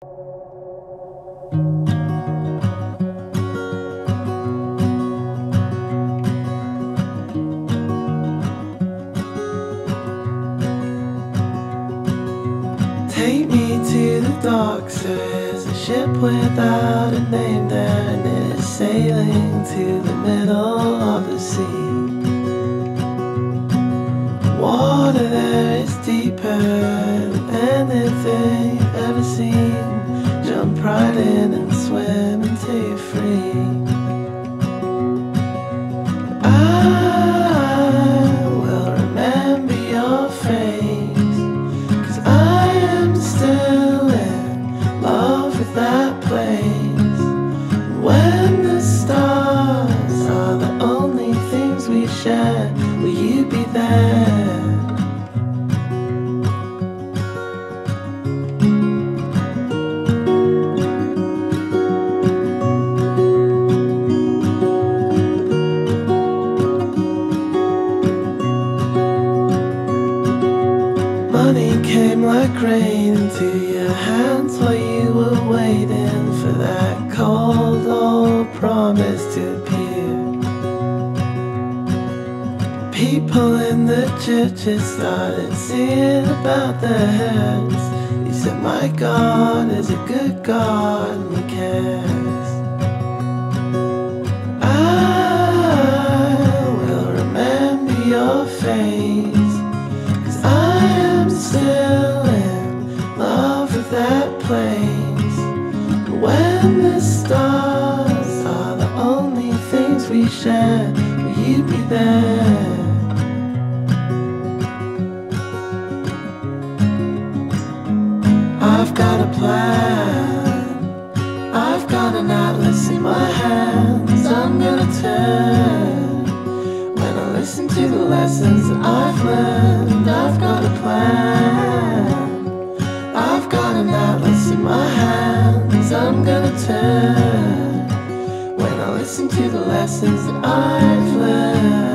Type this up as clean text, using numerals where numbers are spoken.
Take me to the docks, there is a ship without a name there, and it is sailing to the middle of the sea. Water there is deeper than anything you've ever seen. Jump right in and swim until you're free. I will remember your face, 'cause I am still in love with that place. When the stars are the only things we share, will you be there? Money came like rain into your hands while you were waiting for that cold old promise to appear. People in the churches started singing about their heads. You said, my God is a good God and He cares. I will remember your face, 'cause I am still in love with that place. And when the stars are the only things we share, will you be there? I've got a plan, I've got an atlas in my hands. I'm gonna turn when I listen to the lessons that I've learned. I've got a plan, I've got an atlas in my hands. I'm gonna turn when I listen to the lessons that I've learned.